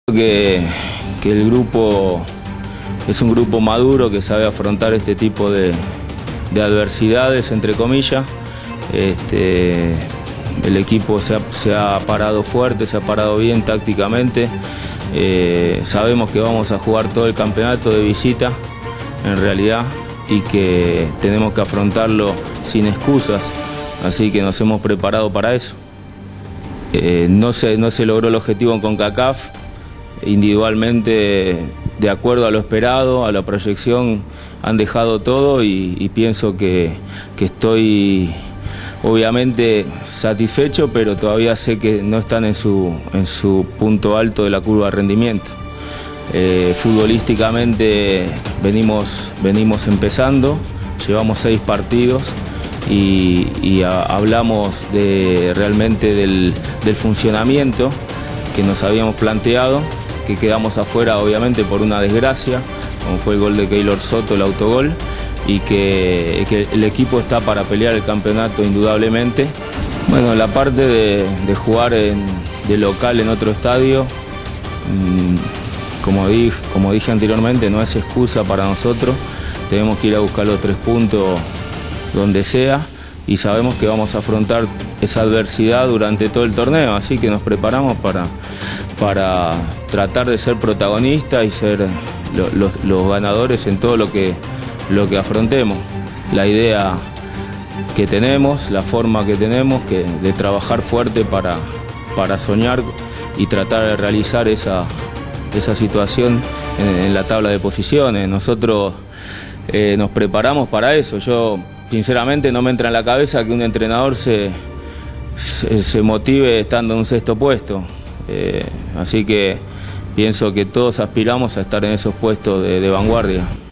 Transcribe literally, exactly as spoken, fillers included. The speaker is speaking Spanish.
Que, que el grupo es un grupo maduro que sabe afrontar este tipo de, de adversidades, entre comillas. Este, el equipo se ha, se ha parado fuerte, se ha parado bien tácticamente. Eh, sabemos que vamos a jugar todo el campeonato de visita, en realidad, y que tenemos que afrontarlo sin excusas, así que nos hemos preparado para eso. Eh, no se, no se logró el objetivo en CONCACAF. Individualmente, de acuerdo a lo esperado, a la proyección, han dejado todo y, y pienso que, que estoy obviamente satisfecho, pero todavía sé que no están en su, en su punto alto de la curva de rendimiento. Eh, futbolísticamente venimos, venimos empezando, llevamos seis partidos y, y a, hablamos de, realmente del, del funcionamiento que nos habíamos planteado, que quedamos afuera obviamente por una desgracia, como fue el gol de Keylor Soto, el autogol, y que, que el equipo está para pelear el campeonato indudablemente. Bueno, la parte de, de jugar en, de local en otro estadio, mmm, como, dije, como dije anteriormente, no es excusa para nosotros, tenemos que ir a buscar los tres puntos donde sea y sabemos que vamos a afrontar esa adversidad durante todo el torneo, así que nos preparamos para, para tratar de ser protagonistas y ser lo, los, los ganadores en todo lo que, lo que afrontemos. La idea que tenemos, la forma que tenemos que, de trabajar fuerte para, para soñar y tratar de realizar esa, esa situación en, en la tabla de posiciones. Nosotros eh, nos preparamos para eso. Yo sinceramente no me entra en la cabeza que un entrenador se, se, se motive estando en un sexto puesto. Eh, así que pienso que todos aspiramos a estar en esos puestos de, de vanguardia.